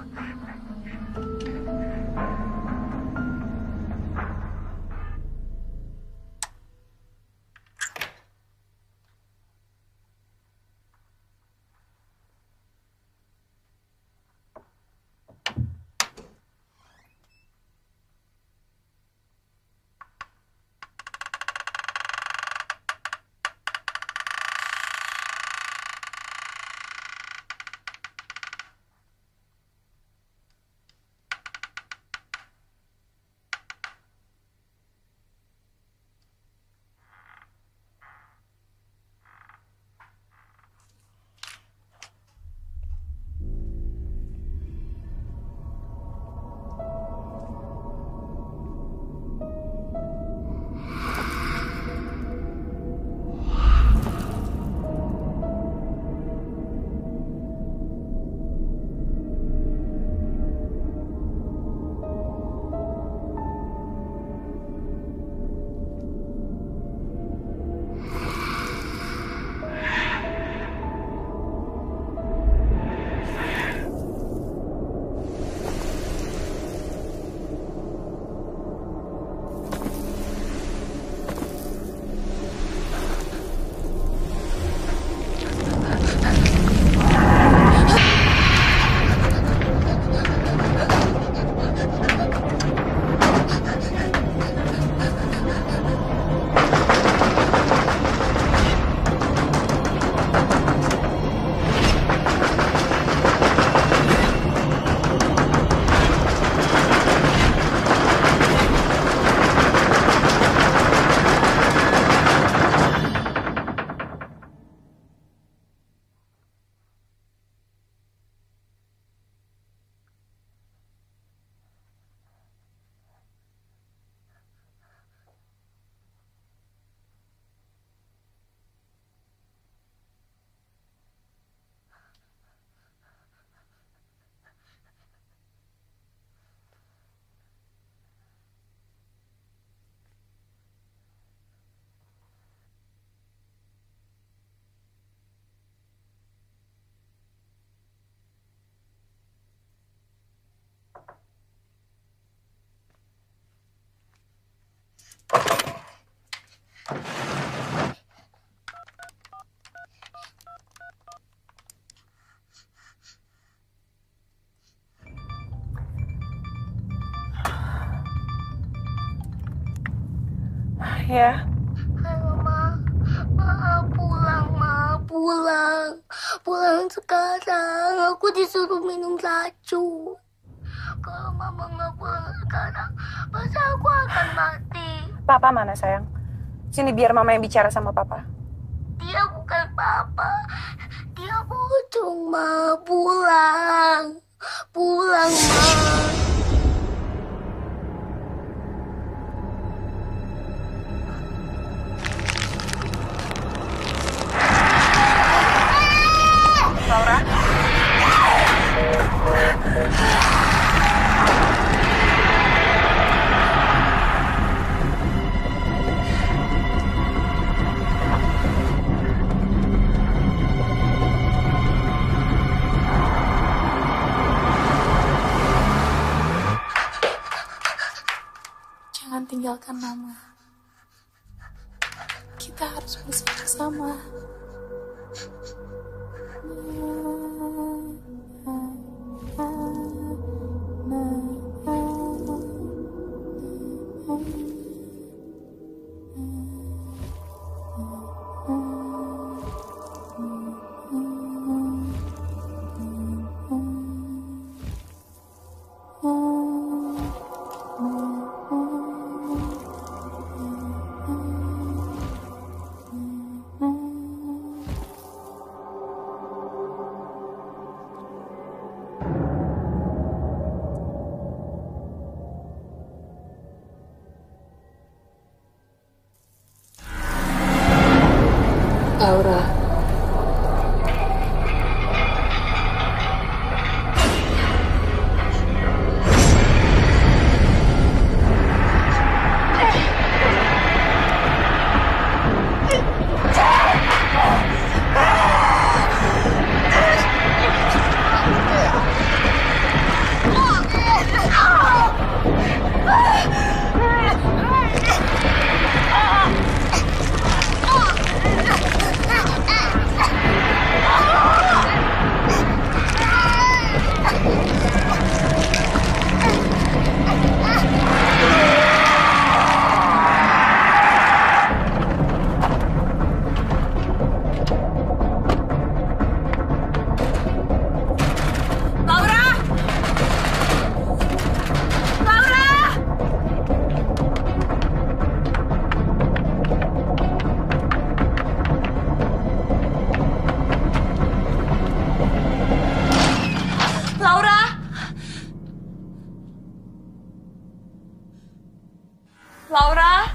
Ya. Halo, Ma. Ma, pulang, Ma. Pulang. Pulang sekarang. Aku disuruh minum racun. Kalau Mama nggak pulang sekarang, pasti aku akan mati. Papa mana sayang? Sini biar mama yang bicara sama papa. Dia bukan Papa. Dia pocong, Ma. Pulang. Pulang, Ma. Laura? Jangan tinggalkan Mama. Kita harus bersama-sama. Laura?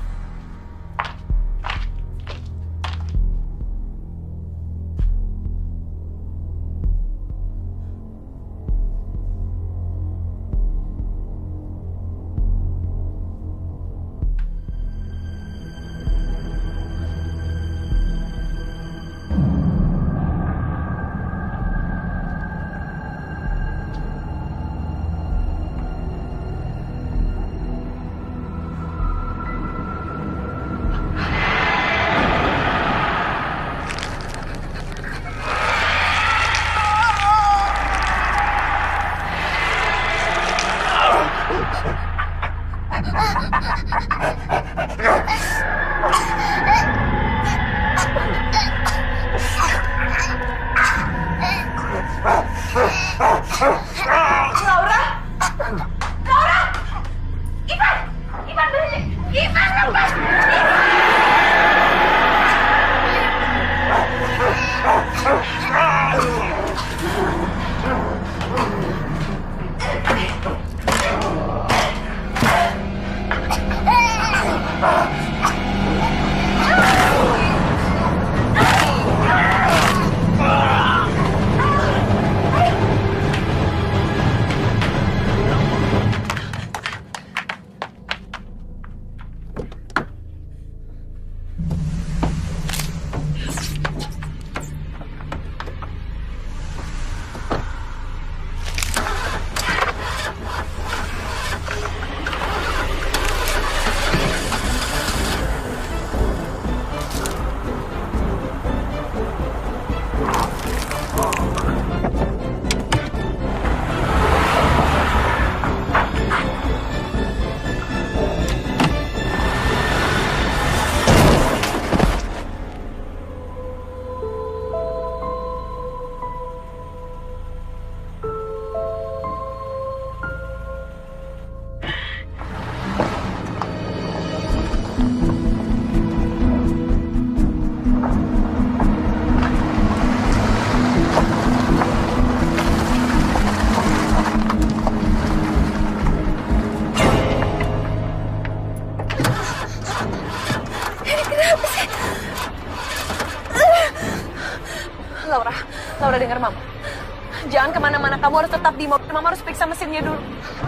Laura, Laura dengar Mama. Jangan kemana-mana, kamu harus tetap di mobil. Mama harus periksa mesinnya dulu.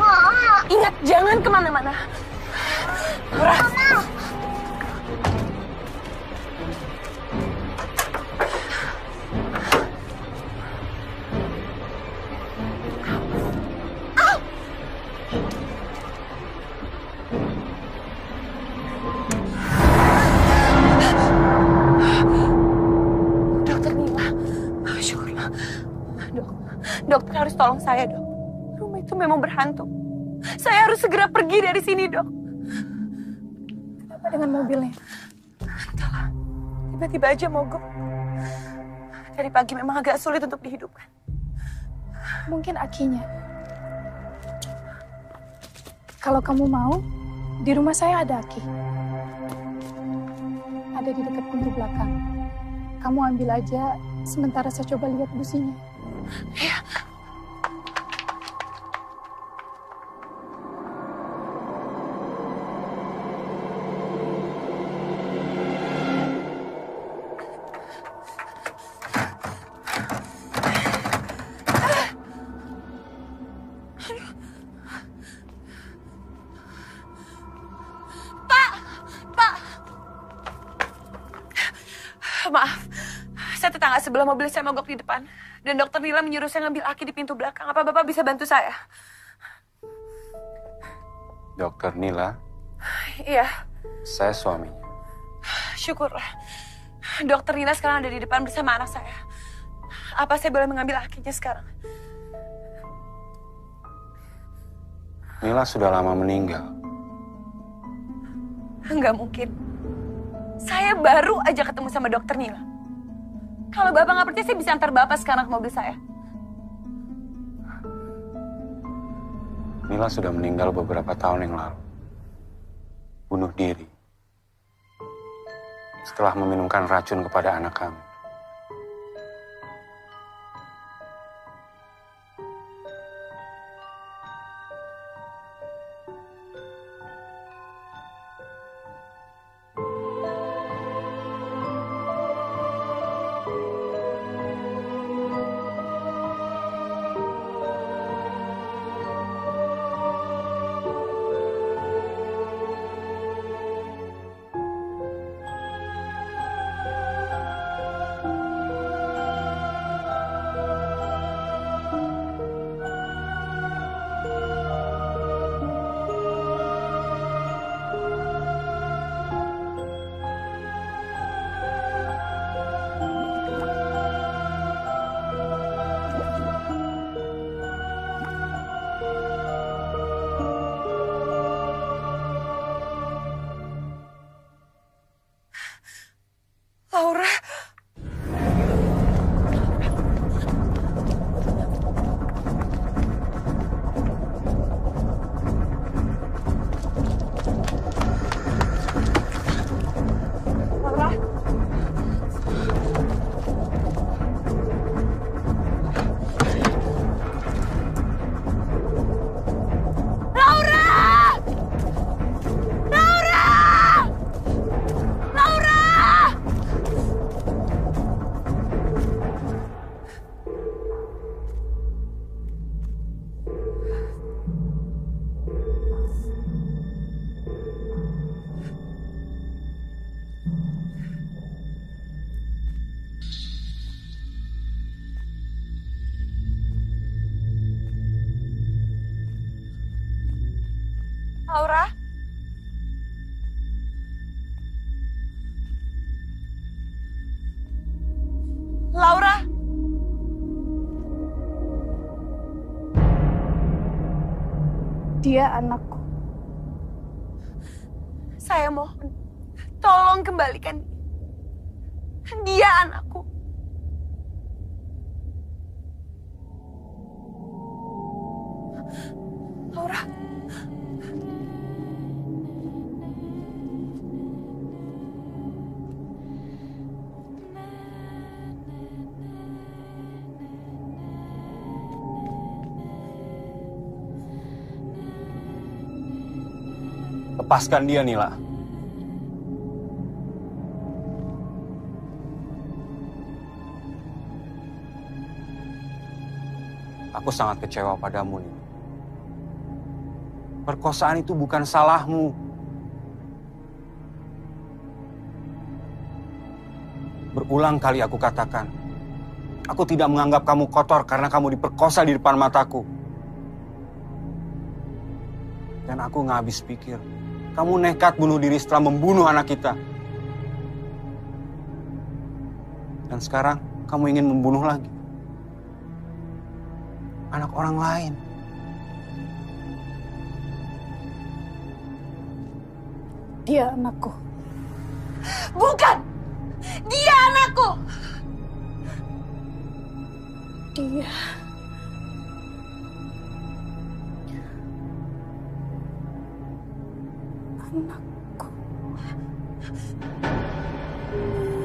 Ingat, jangan kemana-mana. Laura. Dokter harus tolong saya, dok. Rumah itu memang berhantu. Saya harus segera pergi dari sini, dok. Kenapa dengan mobilnya? Entahlah, tiba-tiba aja mogok. Dari pagi memang agak sulit untuk dihidupkan. Mungkin akinya. Kalau kamu mau, di rumah saya ada aki. Ada di dekat pintu belakang. Kamu ambil aja, sementara saya coba lihat businya. Ya. Maaf, saya tetangga sebelah mobil saya mogok di depan. Dan dokter Nila menyuruh saya ngambil aki di pintu belakang. Apa Bapak bisa bantu saya? Dokter Nila? Iya. Saya suaminya. Syukurlah. Dokter Nila sekarang ada di depan bersama anak saya. Apa saya boleh mengambil akinya sekarang? Nila sudah lama meninggal. Enggak mungkin. Saya baru aja ketemu sama dokter Nila. Kalau Bapak nggak percaya, saya bisa antar Bapak sekarang ke mobil saya. Nila sudah meninggal beberapa tahun yang lalu. Bunuh diri. Setelah meminumkan racun kepada anak kami. Laura? Laura? Dia anakku. Saya mohon, tolong kembalikan dia anakku. Laura. Lepaskan dia, Nila. Aku sangat kecewa padamu, Nila. Perkosaan itu bukan salahmu. Berulang kali aku katakan, aku tidak menganggap kamu kotor karena kamu diperkosa di depan mataku. Dan aku nggak habis pikir, kamu nekat bunuh diri setelah membunuh anak kita. Dan sekarang kamu ingin membunuh lagi anak orang lain. Dia anakku. Bukan! Dia anakku! Dia... anakku.